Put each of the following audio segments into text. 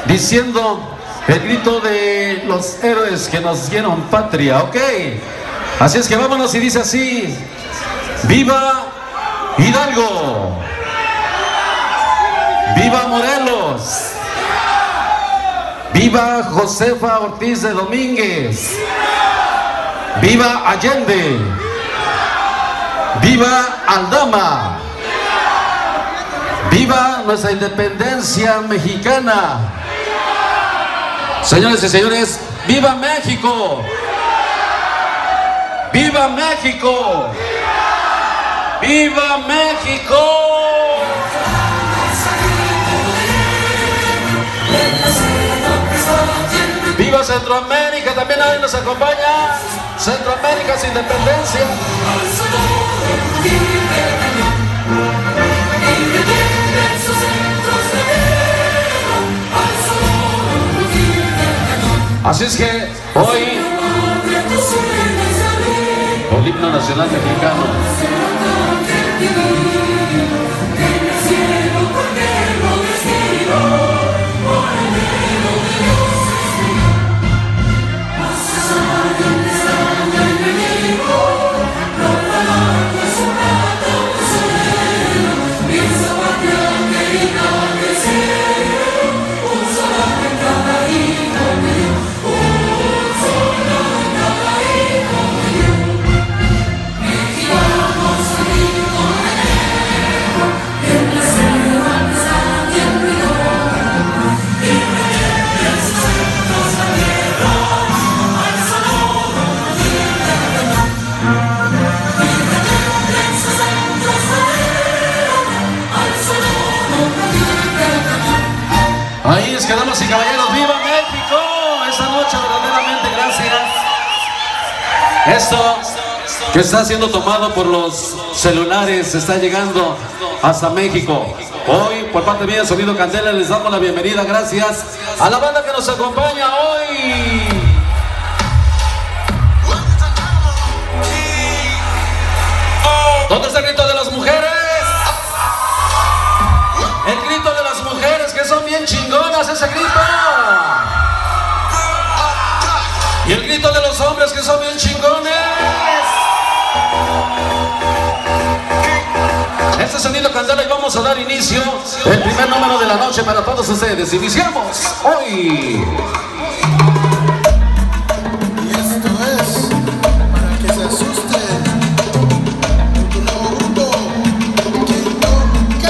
diciendo el grito de los héroes que nos dieron patria, ¿ok? Así es que vámonos y dice así: ¡viva Hidalgo! ¡Viva Morelos! ¡Viva Josefa Ortiz de Domínguez! ¡Viva Allende! ¡Viva Aldama! ¡Viva nuestra independencia mexicana! Señores y señores, ¡viva México! ¡Viva México! ¡Viva México! ¡Viva Centroamérica! También hoy nos acompaña Centroamérica, su independencia. Así es que hoy el himno nacional mexicano. Ahí es que, damas y caballeros, ¡viva México! Esta noche verdaderamente gracias. Esto que está siendo tomado por los celulares está llegando hasta México. Hoy, por parte mía, Sonido Candela, les damos la bienvenida. Gracias a la banda que nos acompaña hoy. ¿Dónde está el grito de las mujeres? El grito de las mujeres que son bien chingonas, ese grito. Y el grito de los hombres que son bien chingones. Este Sonido Candela, y vamos a dar inicio el primer número de la noche para todos ustedes. Iniciamos hoy. Y esto es para que se asuste. Tu nuevo grupo, Quien Toca.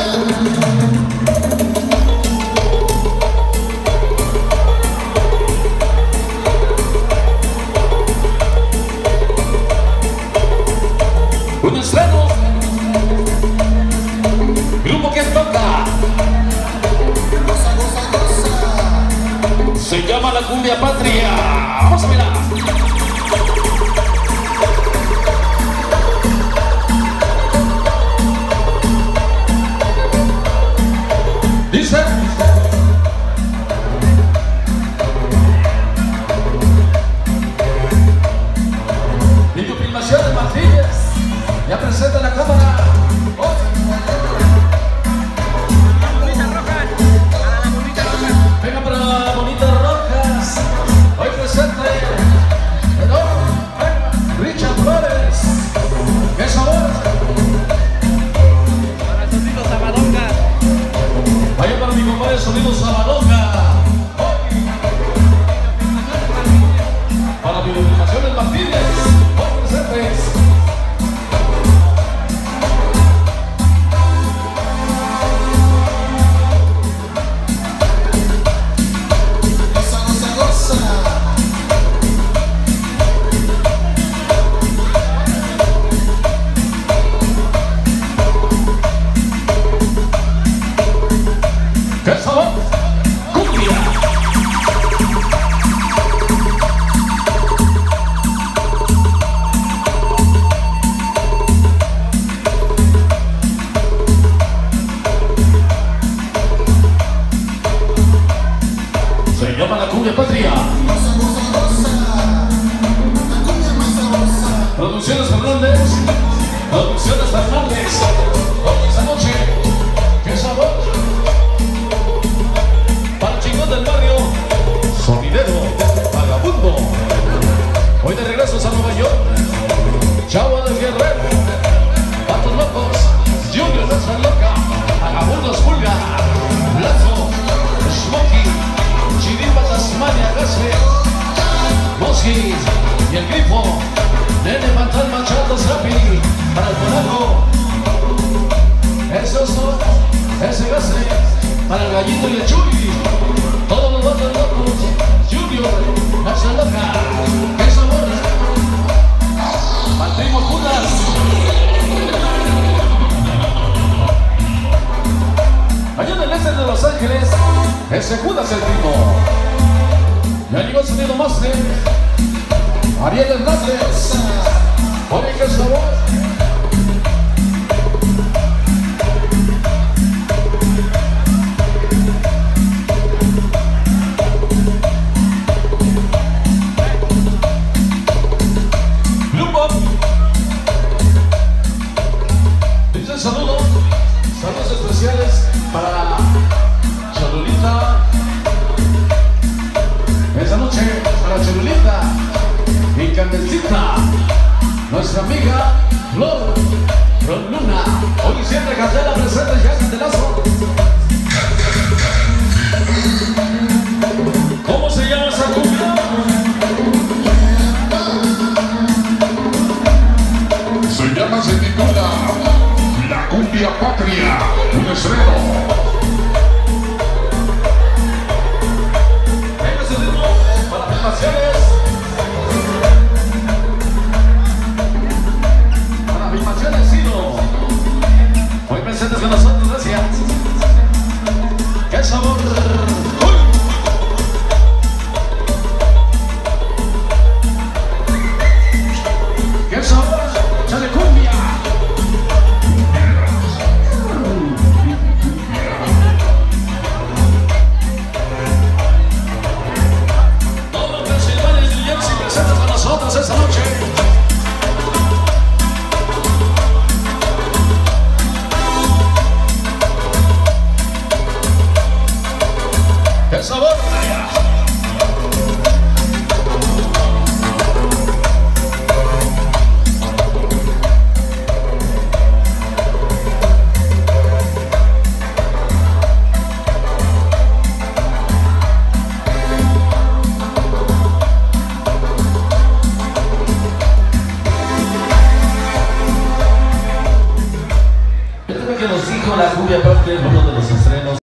Un estreno. Grupo Quien Toca. Goza, goza, goza. Se llama La Cumbia Patria. Vamos a mirar. Dice. Filmaciones Martínez. Ya presenta la cámara. Venga para la bonita Rojas. Hoy presente Richard Flores. ¡Qué sabor! Para Sonido Sabadonga. Vaya para mi compadre Sonido Sabadonga. Para Filmaciones Martínez. Hoy presentes. Goza, goza, goza. ¡Qué sabor! ¡Cumbia! Se llama La Cumbia Patria. Goza, goza, goza. La cumbia más sabrosa. Producciones Fernández. Producciones Fernández. Hoy esta noche. ¡Qué sabor! Para el chingón del barrio. Mayor, Chavo del Guerrero, Patos Locos, Junior Raza Loca, Vagabundos Pulga, Blanco, Smokey, Chiripa Tasmania, Gaspe, Mosquis y el Grifo, Nene Fantasma, Chato Zapi, para el Polaco, ese Oso, ese Gaspe, para el Gallito y el Chuy, todos los Patos Locos, Junior Raza Loca, qué sabor, Primo Judas. Allá en el este de Los Ángeles, ese Judas el Primo. Ya llegó el sonido máster, Ariel Hernández. Oye, qué sabor. Saludos especiales para Cholulita. Esta noche para Cholulita y Candelcita, nuestra amiga Flor Luna. Hoy siempre Candela presente ya Candelazo. ¿Cómo se llama esa cumbia? Se titula La Cumbia Patria, un estreno. Venga ese ritmo para filmaciones. Para filmaciones, Sino. Hoy presentes con nosotros, gracias. ¡Qué sabor! ¡Qué sabor! ¡Chale cumbia! Todo Pensilvania y New Jersey presentes con nosotros esta noche. ¡Qué sabor!